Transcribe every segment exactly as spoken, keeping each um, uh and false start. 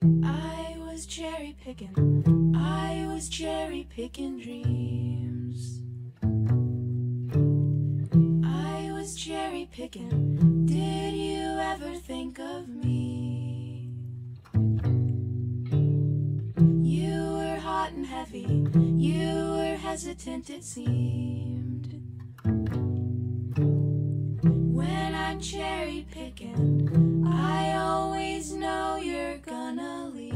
I was cherry picking, I was cherry picking dreams. I was cherry picking, did you ever think of me? You were hot and heavy, you were hesitant it seemed. When I'm cherry picking, I always know you're gonna leave.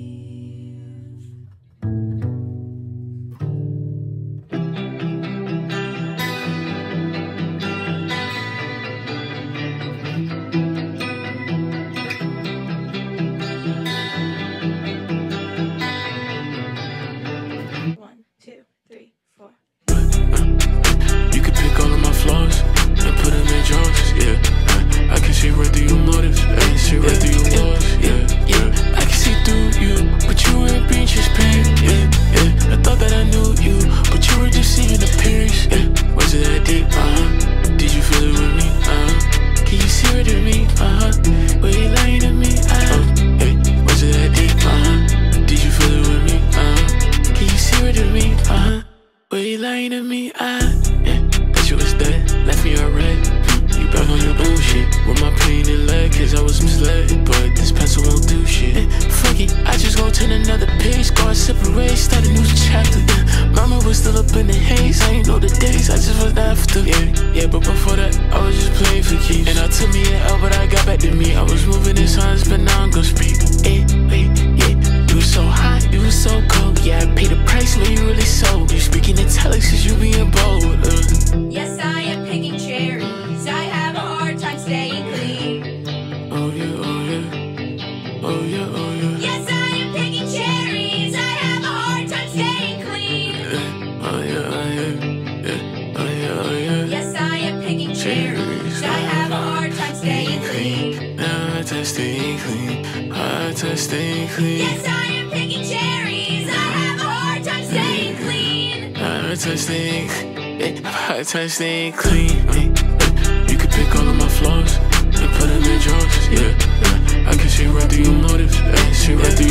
One, two, three, four. You can pick all of my flaws and put them in drawers, yeah. I can see right through your motives, I can see right through your walls, yeah, yeah. I can see through you, but you weren't being transparent, yeah, yeah. I thought that I knew you, but you were just seeing appearance, yeah. Was it that deep, uh-huh? Did you feel it with me, uh-huh? Can you see it in me, uh-huh? Were you lying to me, uh-huh? Hey, was it that deep, uh-huh? Did you feel it with me, uh-huh? Can you see it in me, uh-huh? Were you lying to me, uh-huh? Yeah, that you was dead, left me already. Back on your bullshit with my pain and leg, cause I was misled. But this pencil won't do shit. Eh, fuck it, I just gon' turn another page, go and separate, start a new chapter. Eh, mama was still up in the haze, I ain't know the days, I just was after. Yeah, yeah, but before that, I was just playing for keeps. And I took me an L, but I got back to me. I was moving in silence, but now I'm gon' speak. Eh, wait, yeah, you was so hot, you was so cold. Yeah, I paid the price, man, you really sold. You speaking italics, cause you being bold. Uh. Yes, I am picking cherries. I have a hard time staying clean. Oh yeah, oh yeah, oh yeah, oh yeah. Yes, I am picking cherries. I have a hard time staying clean. Yeah. Oh yeah, oh yeah, yeah, oh yeah, oh yeah. Yes, I am picking cherries. I have a hard time staying clean. Hard time staying clean. Hard time staying clean. Yes, I am picking cherries. I have a hard time staying clean. Hard time staying clean. Hard time staying clean. You can pick all of my flaws and put them in drawers, yeah, yeah. I can see right through your motives, I can see right through